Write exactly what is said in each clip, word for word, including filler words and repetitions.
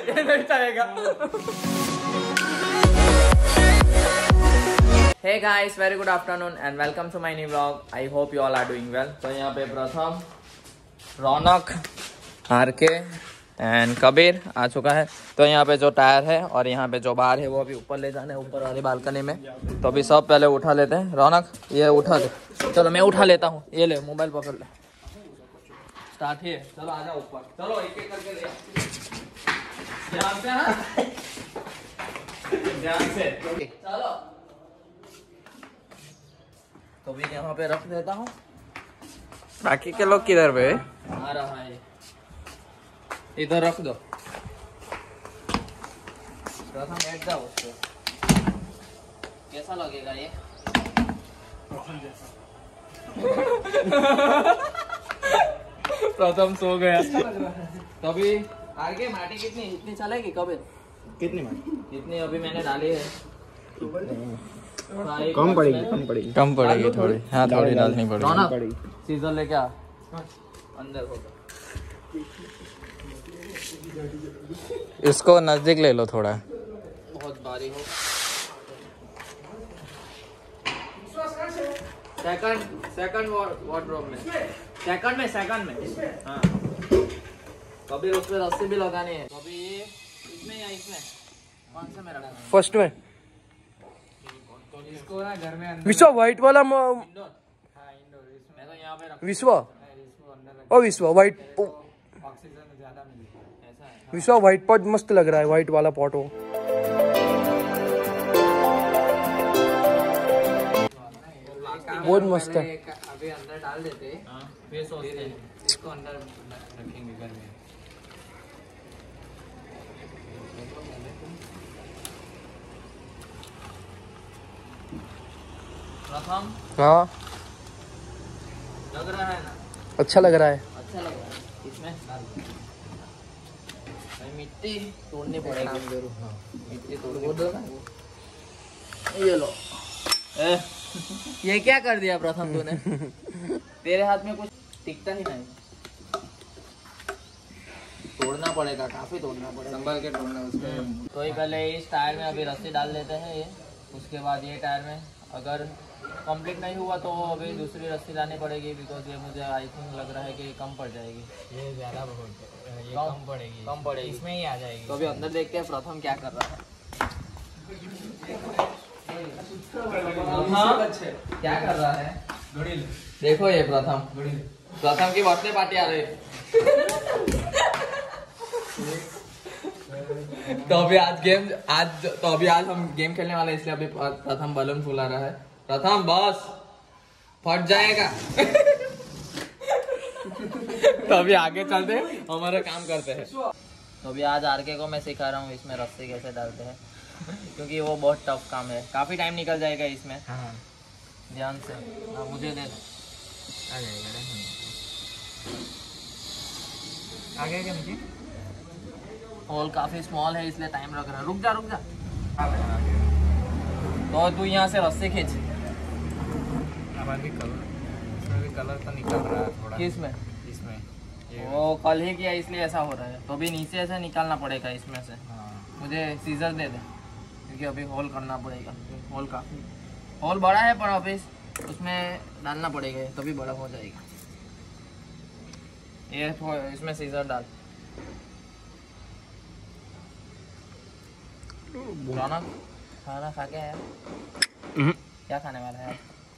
ये नहीं चलेगा। Hey guys, very good afternoon and welcome to my new vlog. I hope you all are doing well. तो यहाँ पे प्रथम, रौनक, आरके एंड कबीर आ चुका है। तो यहाँ पे जो टायर है और यहाँ पे जो बार है वो अभी ऊपर ले जाने, ऊपर वाली बालकनी में। तो अभी सब पहले उठा लेते हैं। रौनक ये उठा दे। चलो मैं उठा लेता हूँ। ये ले मोबाइल पकड़ ले। स्टार्ट ही है। चलो आ जाओ ऊपर। चलो एक एक करके ले। ध्यान से हाँ। ध्यान से। चलो। तो भी यहाँ पे रख देता हूँ। बाकी के लोग किधर पे? आ रहा है। इधर रख दो। प्रथम बैठ जाओ उस पे। कैसा लगेगा ये? प्रथम सो गया। तो अभी आगे माटी कितनी इतनी चलेगी कभी? कितनी माटी? कितनी अभी मैंने डाली है? कम पड़ेगी, कम पड़ेगी, कम पड़ेगी थोड़ी। हाँ थोड़ी डालनी पड़ेगी। सीजर लेके आ। अंदर होगा। इसको नजदीक ले लो थोड़ा। बहुत भारी हो। सेकंड सेकंड वार्डरोब में सेकंड में सेकंड में हाँ। कभी उस पे रस्सी भी लगानी है। कभी ये इसमें या इसमें कौन से में रखना है? फर्स्ट में इसको ना घर में अंदर विश्वा व्हाइट वाला इंडोर। हाँ इंडोर। इसमें तो यहाँ पे रख विश्वा ओ विश्वा व्हाइट ऑक्सीजन ज्यादा मिलेगी ऐसा है। विश्वा व्हाइट पॉट मस्त लग रहा है। व्हाइट वाला पॉट हो बहुत मस्त है। अभी अंदर डाल देते हैं फिर सोचते हैं इसको अंदर रखेंगे घर में। प्रथम हाँ लग रहा है ना? अच्छा लग रहा है। अच्छा लग रहा है। इसमें मिट्टी तोड़नी पड़ेगी। मिट्टी तोड़ दो ना। ये लो। ए, ये क्या कर दिया प्रथम तूने? तेरे हाथ में कुछ टिकता ही नहीं। तोड़ना पड़ेगा, काफी तोड़ना पड़ेगा। संभाल के तोड़ना उसको। तो ही पहले इस टायर में अभी रस्सी डाल देते हैं ये। उसके बाद ये टायर में अगर कंप्लीट नहीं हुआ तो अभी दूसरी रस्सी लानी पड़ेगी। बिकॉज ये मुझे आई थिंक लग रहा है कि कम पड़ जाएगी। ये ज़्यादा बहुत ये कम, कम पड़ेगी कम पड़ेगी इसमें ही आ जाएगी। तो अभी अंदर देखते हैं प्रथम क्या कर रहा है। प्रथम क्या कर रहा है? देखो ये प्रथम प्रथम की बर्थडे पार्टी आ रही है। तो अभी आज गेम आज तो अभी आज हम गेम खेलने वाले हैं, इसलिए अभी प्रथम बलून फुला रहा है। प्रथम बस फट जाएगा। तो अभी आगे चलते हैं, हमारा काम करते हैं। तो अभी आज आरके को मैं सिखा रहा हूँ इसमें रस्सी कैसे डालते हैं। क्योंकि वो बहुत टफ काम है, काफी टाइम निकल जाएगा इसमें। हाँ ध्यान से। हाँ मुझे दे दो। आ जाएगा। आ गया क्या नीचे? होल काफी स्मॉल है इसलिए टाइम लग रहा है। रुक जा रुक जा। तो तू यहाँ से रस्सी खींच। अब अभी कलर इसमें भी कलर तो निकल रहा है थोड़ा। किसमें? इसमें वो कल ही किया इसलिए ऐसा हो रहा है। तो अभी नीचे से निकालना पड़ेगा इसमें से। हाँ मुझे सीजर दे दे क्योंकि अभी होल करना पड़ेगा। होल काफी होल बड़ा है पर अभी उसमें डालना पड़ेगा तभी बड़ा हो जाएगा। ये इसमें सीजर डाल। रौनक खाना खा के आया? क्या खाने वाला है?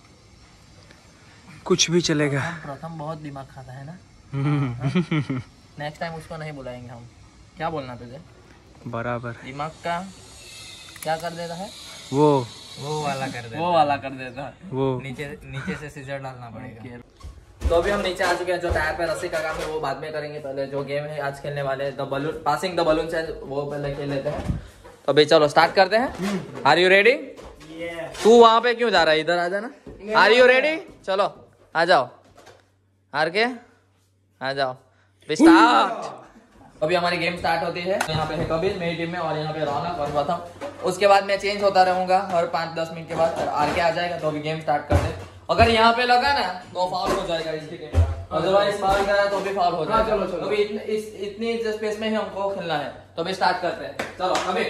कुछ भी चलेगा। प्रथम बहुत दिमाग खाता है ना। नेक्स्ट टाइम उसको नहीं बुलाएंगे हम। क्या बोलना तुझे? बराबर। दिमाग का क्या कर देता है? वो वो वाला कर दे। वो वाला कर देता है। वो नीचे नीचे से सीजर डालना पड़ेगा। तो अभी हम नीचे आ चुके हैं। जो टायर पे रस्सी का काम है वो बाद में करेंगे। पहले जो गेम है आज खेलने वाले the balloon passing the balloon से वो पहले खेल लेते हैं। तो अभी चलो स्टार्ट करते हैं। Are you ready? तू वहां पे क्यों जा रहा है? इधर आ जाना। Are you ready? चलो आ जाओ। आर के आ जाओ। स्टार्ट। अभी हमारी गेम स्टार्ट होती है। यहाँ पे है कबीर मेरी टीम में और यहाँ पे रौनक और प्रथम। उसके बाद मैं चेंज होता रहूंगा हर पाँच दस मिनट के बाद। आर के आ जाएगा तो अभी गेम स्टार्ट करते हैं। अगर यहाँ पे लगा ना तो फाउल हो जाएगा इसकी टीम। अदरवाइज फाउल करा तो भी फाउल हो हाँ, जाएगा। चलो, चलो। अभी इतने इस इतनी स्पेस में ही हमको खेलना है, तो अभी स्टार्ट करते हैं। चलो अभी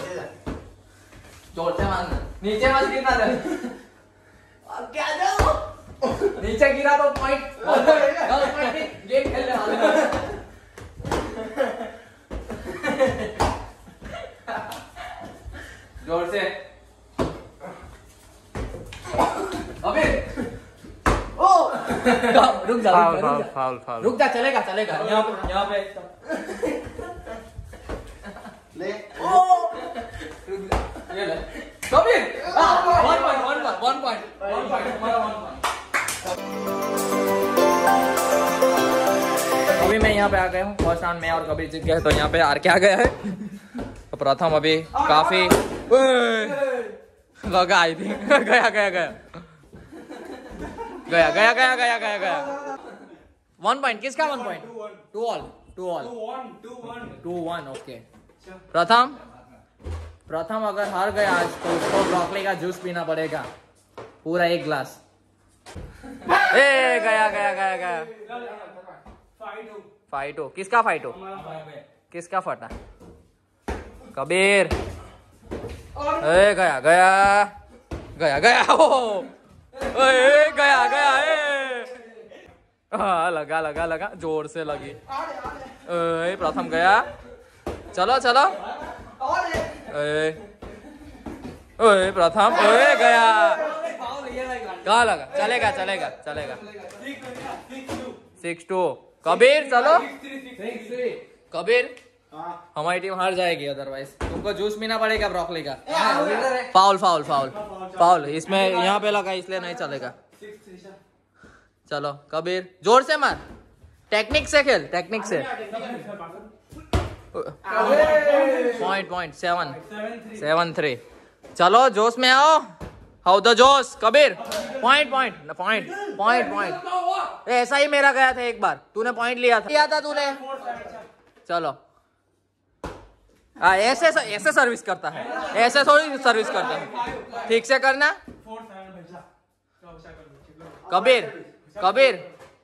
जोर से मारना, नीचे मत गिरना दे। अब क्या जाओ नीचे गिरा तो पॉइंट, गेम खेलने वाले हैं। जोर से अभी ओ रुक जा फाउल रुक फाउल जा फाउल फाउल रुक जा, चलेगा चलेगा। यहाँ पे यहाँ पे ले ओ रुक जा, ये ले Kabir, one point one point one point one point हमारा वन पॉइंट। अभी मैं यहाँ पे आ गया हूँ, फर्स्ट राउंड में और कबीर जीत गया, तो यहाँ पे हार के आ गया है। तो प्रथम अभी काफी लगा आई थी गया गया गया गया गया गया गया गया गया वन पॉइंट किसका? One point two all two all two one okay. Pratham Pratham अगर हार गया आज तो उसको ब्रोकली का जूस पीना पड़ेगा पूरा एक ग्लास। ए गया गया गया गया फाइटो किसका? फाइटो किसका फटा? कबीर। ए गया गया गया गया ओ ए गया गया ए हाँ लगा लगा लगा जोर से लगी। ए प्रथम गया, चलो चलो। ए ओए प्रथम ओए गया, कहाँ लगा? चलेगा चलेगा चलेगा। सिक्स टू कबीर चलो। कबीर हमारी टीम हार जाएगी, अदरवाइज तुमको जूस पीना पड़ेगा ब्रोकली का। फाउल फाउल फाउल फाउल इसमें यहाँ पे लगा इसलिए नहीं चलेगा। चलो कबीर जोर से मार, टेक्निक से खेल, टेक्निक से। Point point seven seven three. चलो जोश में आओ, हाउ द जोश। Kabir point point point point point ऐसा ही मेरा गया था एक बार, तूने पॉइंट लिया था लिया था तूने। चलो आ, ऐसे ऐसे सर्विस करता है, ऐसे थोड़ी सर्विस करता है, ठीक से करना। कबीर कबीर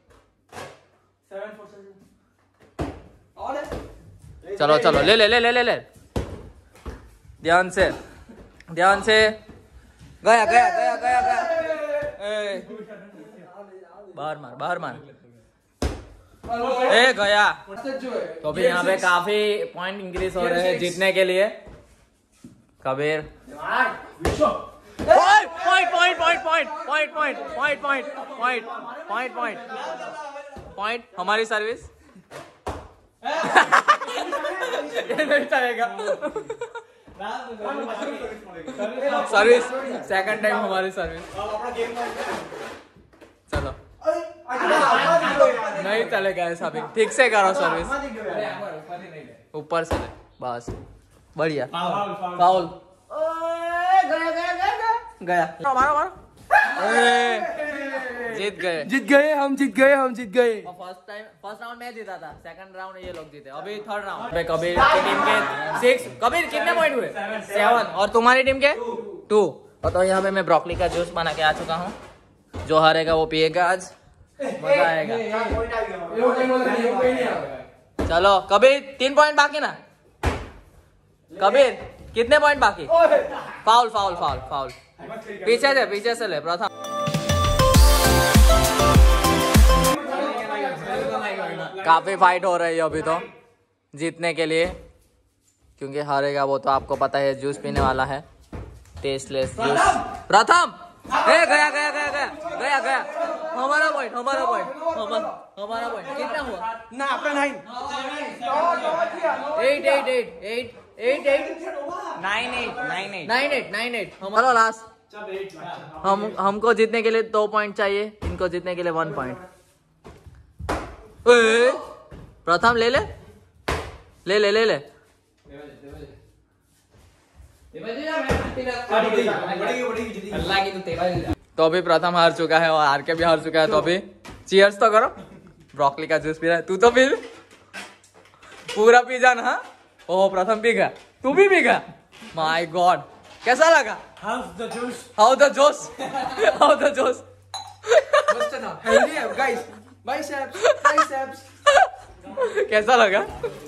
चलो चलो ले ले ले ले ले ले ध्यान से ध्यान से। गया गया गया गया गया बाहर मार बाहर मार। ए गया। तो भी यहाँ पे काफी पॉइंट इंक्रीज हो रहे हैं जीतने के लिए। Kabir point point point point point point point point point point point point हमारी सर्विस ये नहीं चलेगा। सर्विस सेकंड टाइम हमारी सर्विस। चलो नहीं चलेगा ऐसा भी, ठीक से करो सर्विस, ऊपर से ले बस बढ़िया। फाउल गया गया गया गया मारो मारो। जीत गए जीत गए हम जीत गए हम जीत गए। फर्स्ट टाइम फर्स्ट राउंड मैं जीता था, सेकंड राउंड ये लोग जीते। अभी थर्ड राउंड में कबीर की टीम के सिक्स। कबीर कितने पॉइंट हुए? सेवन। और तुम्हारी टीम के टू। और तो यहाँ पे मैं ब्रोकली का जूस बना के आ चुका हूँ, जो हारेगा वो पिएगा आज, मजा आएगा। चलो कबीर तीन पॉइंट बाकी ना। कबीर कितने पॉइंट बाकी? फाउल फाउल फाउल फाउल पीछे से पीछे से ले प्रथम। काफी फाइट हो रही है अभी तो जीतने के लिए, क्योंकि हारेगा वो तो आपको पता है जूस पीने वाला है, टेस्टलेस जूस। प्रथम ए गया गया गया गया गया गया हमारा पॉइंट हमारा पॉइंट हमारा पॉइंट कितना हुआ ना आपका nine eight eight eight eight eight eight nine eight nine eight nine eight nine eight हमारा लास्ट। हम हमको जीतने के लिए दो पॉइंट चाहिए, इनको जीतने के लिए वन पॉइंट। प्रथम ले ले ले ले ले ले तो अभी प्रथम हार चुका है और हार के भी हार चुका है, तो अभी चीयर्स तो करो। ब्रोकली का जूस पी रहा है तू, तो पी पूरा पी जाना। हाँ ओह प्रथम पी गया, तू भी पी गया। माय गॉड कैसा लगा? How the juice how the जोश हाउ द जोश मस्त था, हेल्दी है गाइस, बाइसेप्स ट्राइसेप्स। कैसा लगा?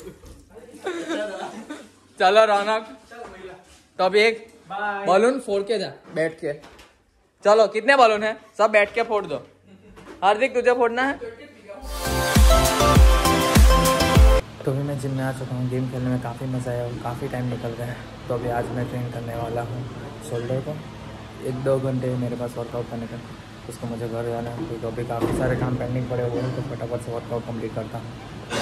चलो रौनक, तो अभी एक बलून फोड़ के जा बैठ के। चलो कितने बलून है? सब बैठ के फोड़ दो। हार्दिक तुझे फोड़ना है? तो अभी मैं जिम में आ चुका हूँ। गेम खेलने में काफ़ी मज़ा आया और काफ़ी टाइम निकल गया है। तो अभी आज मैं ट्रेन करने वाला हूँ शोल्डर को। एक दो घंटे मेरे पास वर्कआउट करने का, उसको मुझे घर जाना है। तो अभी काफ़ी सारे काम पेंडिंग पड़े हुए हैं, तो फटाफट से वर्कआउट कंप्लीट करता हूँ।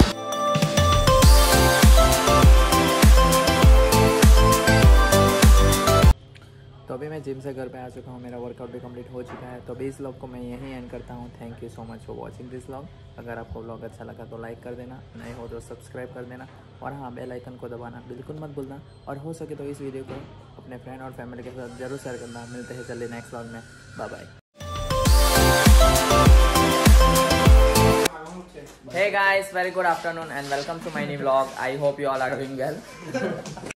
तो अभी मैं जिम से घर पे आ चुका हूँ। मेरा वर्कआउट भी कंप्लीट हो चुका है। तो अभी इस व्लॉग को मैं यहीं एंड करता हूँ। Thank you so much for watching this vlog. अगर आपको व्लॉग अच्छा लगा तो लाइक कर देना, नए हो तो सब्सक्राइब कर देना, और हाँ बेल आइकन को दबाना बिल्कुल मत भूलना। और हो सके तो इस वीडियो को अपने फ्रेंड और फैमिली के साथ जरूर शेयर करना। मिलते हैं जल्दी नेक्स्ट व्लॉग में। Bye bye. Hey guys, very good afternoon and welcome to my new vlog. I hope you all are doing well.